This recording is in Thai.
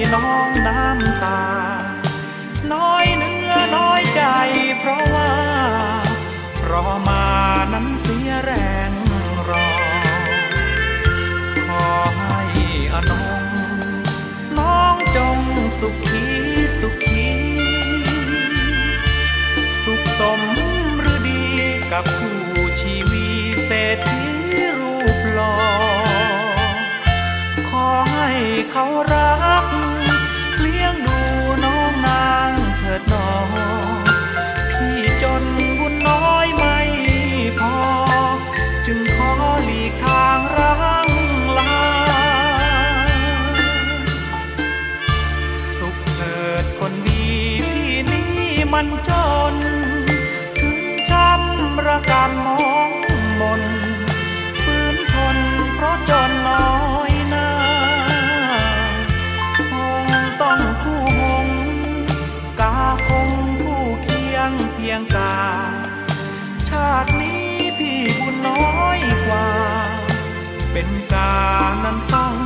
น้องน้ำตาน้อยเนื้อน้อยใจเพราะว่ารอมานั้นเสียแรงรอขอให้อนงน้องจงสุขีสุขีสุขสมหรือดีกับคู่ชีวีเศรษฐีรูปหล่อขอให้เขารักเลี้ยงดูน้องนางเถิดน้องพี่จนบุญน้อยไม่พอจึงขอหลีกทางร้างลาสุขเถิดคนดีพี่นี้มันจนถึงช้ำระกำมองมนฝืนทนเพราะจนน้อยหน้าคงต้องคู่หงกาคงคู่เคียงเพียงกาชาตินี้พี่บุญน้อยกว่าเป็นกานั้นต้อง